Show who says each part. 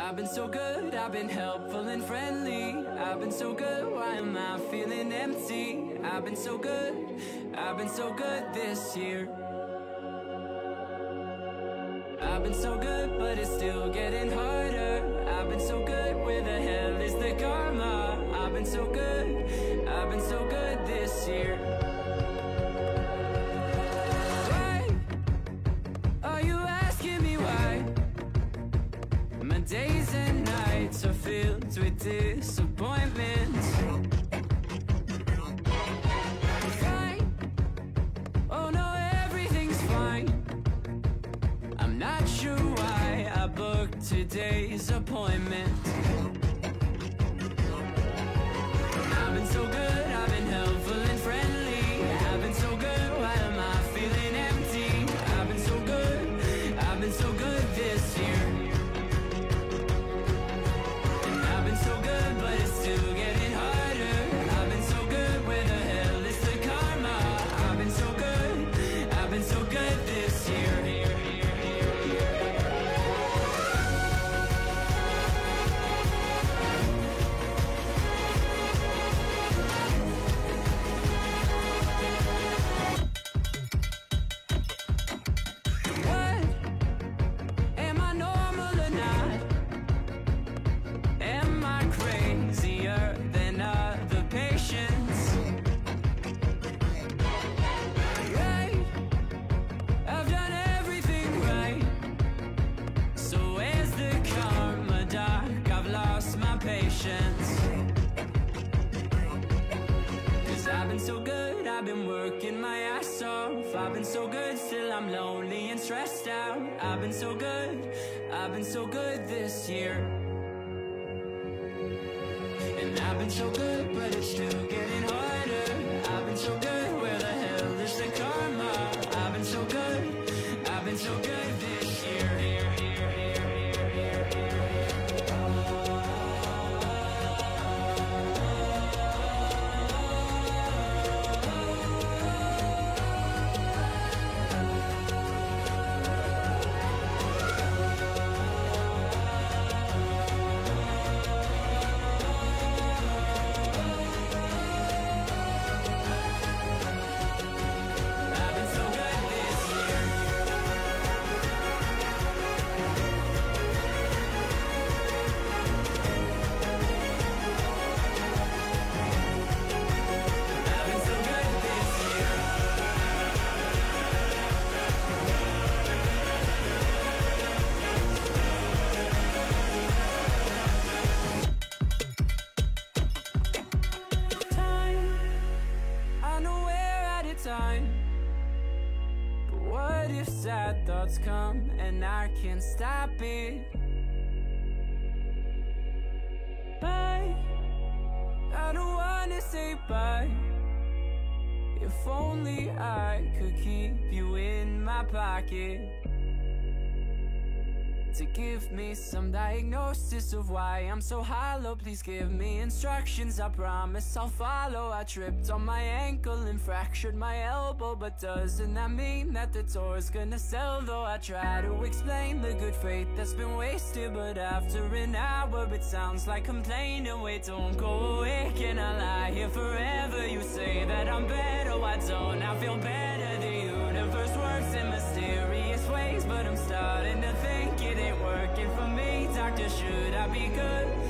Speaker 1: I've been so good, I've been helpful and friendly. I've been so good, why am I feeling empty? I've been so good, I've been so good this year. I've been so good, but it's still getting harder. I've been so good, where the hell is the karma? I've been so good, I've been so good this year. Why are you asking me why? My days and nights are filled with disappointments. Fine, oh no, everything's fine. I'm not sure why I booked today's appointment. I've been so good, I've been helpful and friendly. I've been so good, why am I feeling empty? I've been so good, I've been so good this year. And I've been so good, but it's still getting harder. I've been so good, where the hell is the karma? I've been so good, I've been so good this year. I've been so good, I've been working my ass off. I've been so good, still I'm lonely and stressed out. I've been so good, I've been so good this year. And I've been so good, but it's still getting harder. I've been so good, where the hell is the karma? I've been so good, I've been so good this year. But what if sad thoughts come and I can't stop it? Bye, I don't wanna say bye. If only I could keep you in my pocket, to give me some diagnosis of why I'm so hollow. Please give me instructions, I promise I'll follow. I tripped on my ankle and fractured my elbow, but doesn't that mean that the tour's gonna sell though? I try to explain the good faith that's been wasted, but after an hour it sounds like complaining. Wait, don't go away, can I lie here forever? You say that I'm better, why don't I feel better? The universe works in mysterious ways, but I'm starting to think it ain't working for me. Doctor, should I be good?